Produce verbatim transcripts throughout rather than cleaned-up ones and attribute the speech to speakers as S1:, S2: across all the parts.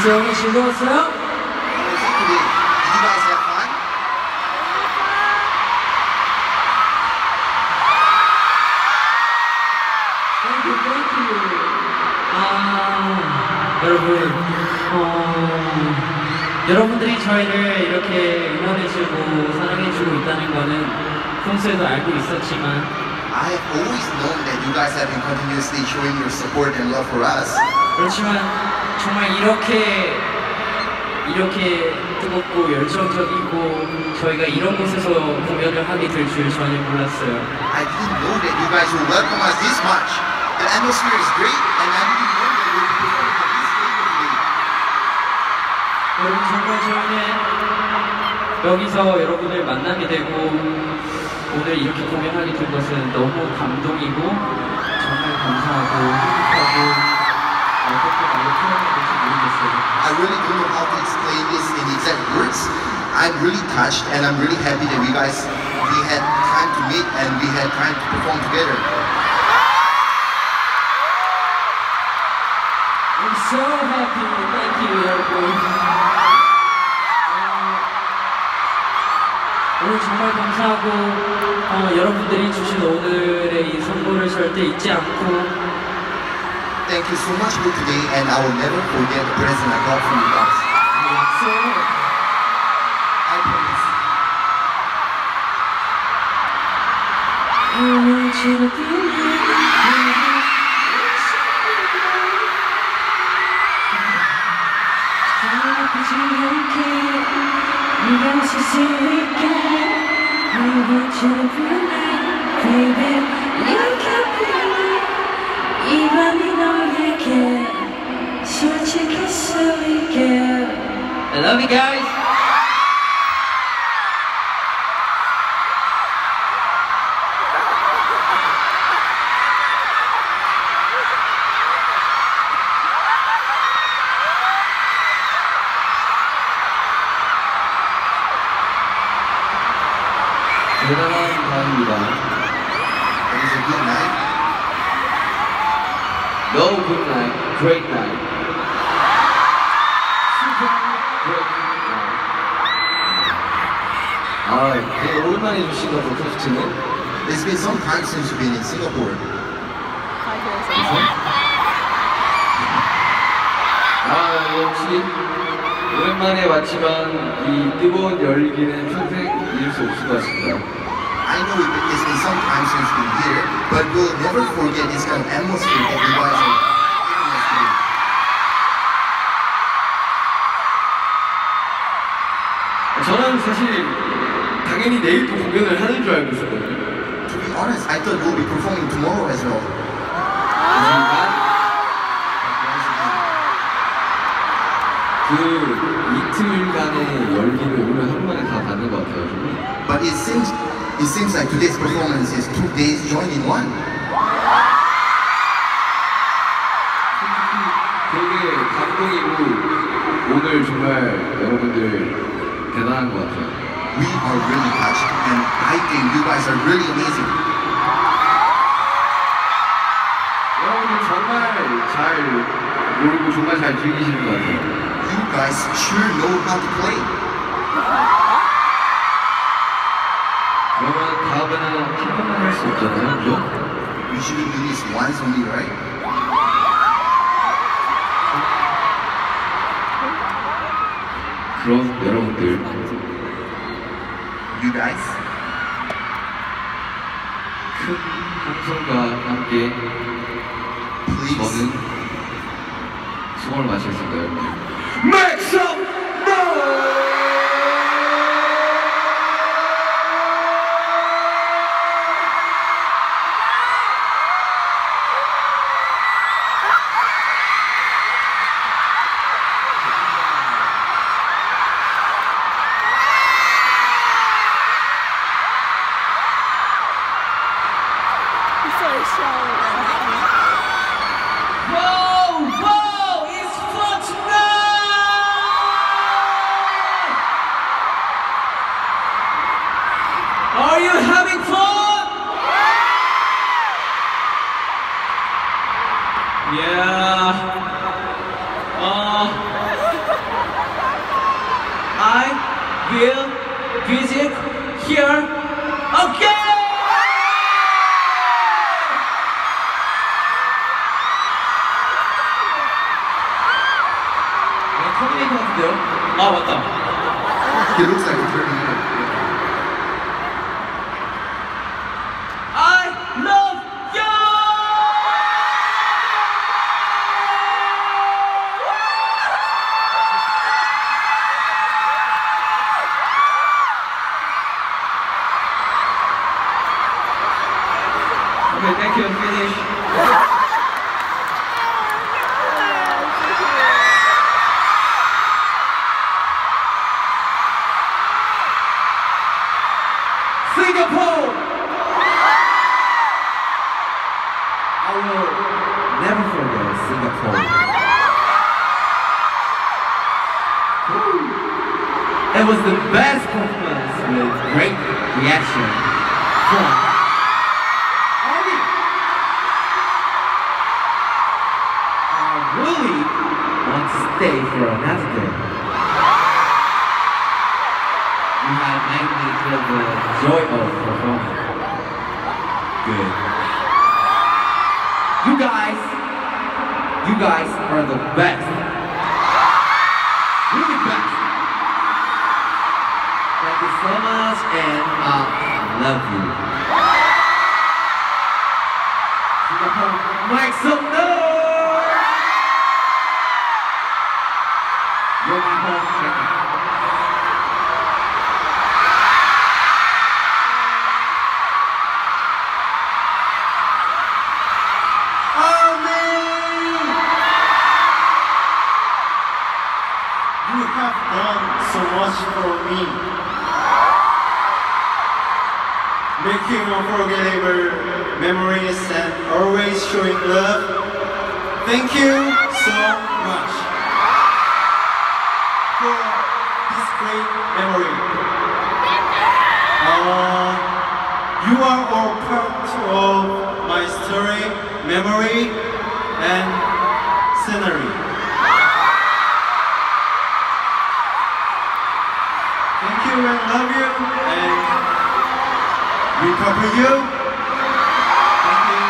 S1: 어땠어요? 오늘 즐거웠어요?
S2: Did you guys have fun?
S1: Thank you, thank you. 아, 여러분, 어, 여러분들이 저희를 이렇게 응원해주고 사랑해주고 있다는 거는 평소에도 알고 있었지만
S2: I have always known that you guys have been continuously showing your support and love for us.
S1: 그렇지만 정말 이렇게 이렇게 뜨겁고 열정적이고 저희가 이런 곳에서 공연을 하게 될 줄 전혀 몰랐어요.
S2: I didn't know that you guys will welcome us this much. The atmosphere is great, and I didn't know that we'll be performing at this stadium today.
S1: 여러분 정말 저희는 여기서 여러분을 만나게 되고 오늘 이렇게 공연하게 된 것은 너무 감동이고 정말 감사하고 행복하고 어떻게 말로 표현해야 될지 모르겠어요.
S2: I really don't know how to explain this in exact words. I'm really touched, and I'm really happy that we guys we had time to meet and we had time to perform together.
S1: I'm so happy. Thank you, 여러분. 오늘 정말 감사하고 어, 여러분들이 주신 오늘의 이 선물을 절대 잊지 않고
S2: Thank you so much for today, and I will never forget the present I got from you guys.
S1: 약속.
S2: I promise.
S1: I want you to be baby, you can be 이 밤이 너에게 솔직할 수 있게 I love you guys.
S3: 대단한 밤입니다.
S2: It is a good night.
S3: No good night, great night. Great night. 아, 되게 오랜만에 주신 것 같아요, 콘서트는.
S2: It's been some time since you've been in Singapore.
S3: 아, 역시 오랜만에 왔지만 이 뜨거운 열기는 평생 잊을 수 없을 것 같습니다.
S2: I know it- it's been some time since you've been here, but we'll never forget this kind of atmosphere that you guys are giving us today.
S3: 저는 사실 당연히 내일 또 공연을 하는 줄 알고 있었거든요.
S2: To be honest, I thought we'll be performing tomorrow as well.
S3: 하지만 그 이틀간의 열기를 오늘 한 번에 다 받는 것 같아요.
S2: But it seems it seems like today's performance is two days joined in one.
S3: 되게 감동이고 오늘 정말 여러분들 대단한 것 같아요.
S2: We are really touched, and I think you guys are really amazing.
S3: 여러분들 정말 잘 놀고 정말 잘 즐기시는 것 같아요.
S2: You guys sure know how to play.
S3: 그러면 다음에는 한 번만 할 수 없잖아요, 그죠?
S2: We shouldn't do this once only, right?
S3: 그럼 여러분들
S2: You guys,
S3: 큰 함성과 함께
S2: please.
S3: 저는 소원을 마치겠습니다, 여러분들. Make some noise!
S1: Whoa, whoa, it's fun tonight! Are you having fun? Yeah. Uh, 오케이! 터미네이터 같은데요? 아 맞다.
S2: He looks like a Terminator.
S1: I love you! Okay, thank you. Finish. Singapore!
S3: I will never forget Singapore. It was the best performance with great reaction from Army. I really want to stay for another day. You have made me feel the joy of performing. Good. You guys, you guys are the best. Really best. Thank you so much, and I love you. Singapore, make some noise! You're my home.
S4: You have done so much for me, making unforgettable memories and always showing love. Thank you so much for this great memory. Uh, you are all part of my story, memory, and scenery. Thank you and love you and we cover you. Thank you.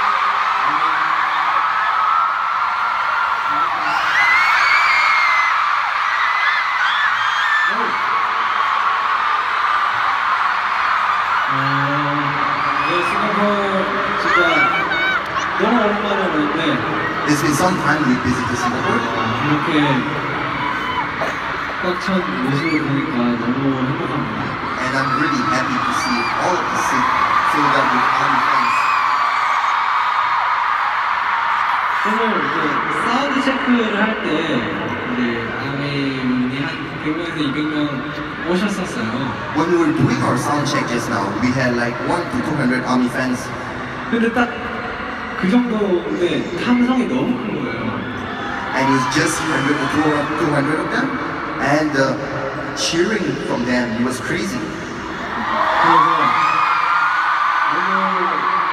S1: 네, 싱가포르 진짜 너무 오랜만에 오는데
S2: It's been some time we visited Singapore.
S1: 이렇게 꽉 찬 모습을 보니까 너무 행복합니다.
S2: And I'm really happy to see all of the seat filled up with army friends.
S1: 오늘 이제 사운드 체크를 할 때 이제 아미분이 한 백 명에서 이백 명 오셨었어요.
S2: When we were doing our sound check just now, we had like one to two hundred army fans.
S1: 근데 딱 그 정도인데 함성이 너무 큰 거예요.
S2: And it was just one hundred to two hundred of them. And uh, cheering from them was crazy.
S1: 그래서 오늘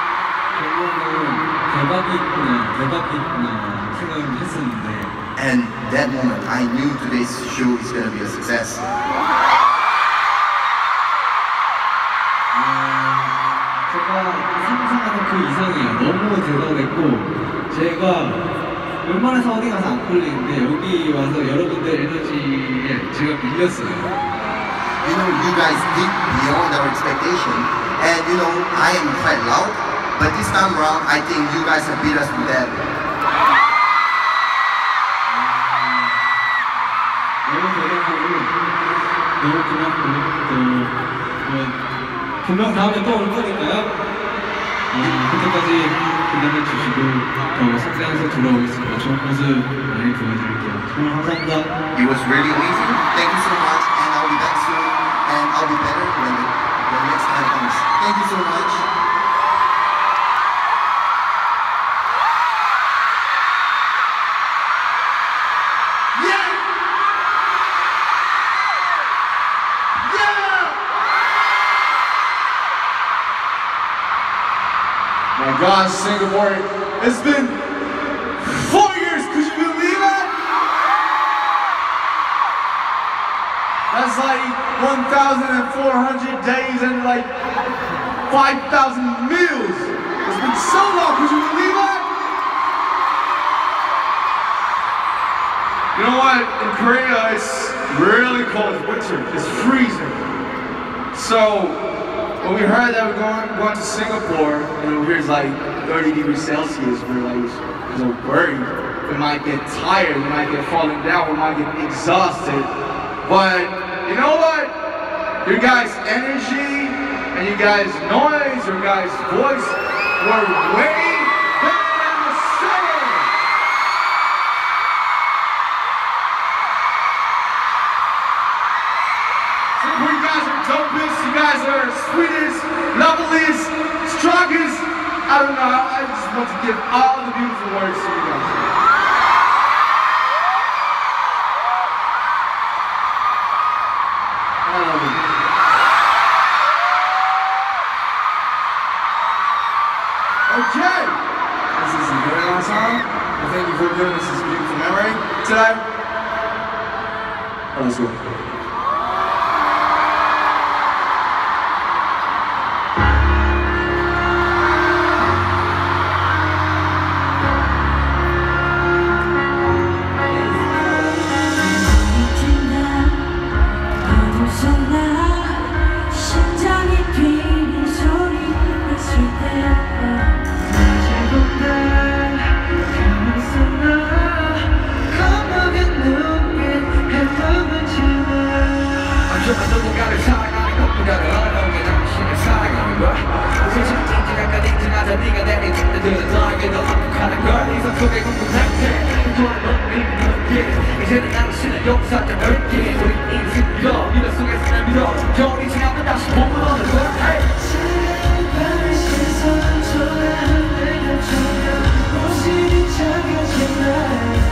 S1: 결론은 대박이 있구나, 대박이 있구나 생각을 했었는데
S2: And that moment, I knew today's show is going to be a success.
S1: 제가 상상하는 그 이상이에요. 너무 대단했고 제가 웬만해서 어디 가서 안 꼴리는데 여기 와서 여러분들 에너지에 제가 밀렸어요.
S2: You know, you guys did beyond our expectation. And you know, I am quite loud, but this time around, I think you guys have beat us with that.
S1: 너무 대단하고 너무 고맙고 또 뭐, 분명 다음에 또 올 거니까요. 어, 그때까지 기다려 주시고 더 성장해서 돌아오겠습니다. 좋은 모습 많이 보여드릴게요. 정말 감사합니다.
S2: It was really amazing. Thank you so much, and I'll be back soon, and I'll be better when the, when the next time comes. Thank you so much. Yeah! Yeah!
S4: My God, Singapore, it's been four years, could you believe it? That's like one thousand four hundred days and like five thousand meals. It's been so long, could you believe it? You know what? In Korea, it's really cold. It's winter. It's freezing. So, when we heard that we're going, going to Singapore, and over here it's like thirty degrees Celsius, we're like, so worried. We might get tired, we might get falling down, we might get exhausted. But, you know what? Your guys' energy, and you guys' noise, your guys' voice were way better than the summer. Singapore, you guys are dopest, you guys are sweetest, loveliest, strongest. I don't know, I just want to give all the beautiful words to you guys. I love you. Okay, this is a very long song. I thank you for giving us this beautiful memory today. Oh, let's go.
S5: 누군가를 사랑하는 것보다는 어려운 게 당신을 사랑하는 걸 무슨 인증할까 인증하자 네가 내린 뜻들은 너에게 더 행복하는 걸 이 손 속에 궁금한데 그동안 넌 믿는 이제는 당신은 용서하자 넓게 우리 인생 믿어 믿어 속에서 날 믿어 겨울이 지나면 다시 봄은 오는 걸 제발 시선을 초라한 내가 조명 옷이 작아진 날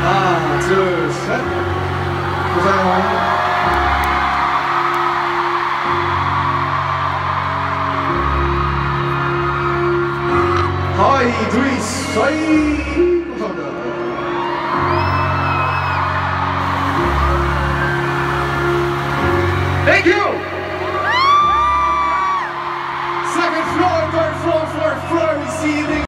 S4: 하나, 둘, 셋. 고생해요. 하이, 둘이, 쏘이. 감사합니다. Thank you!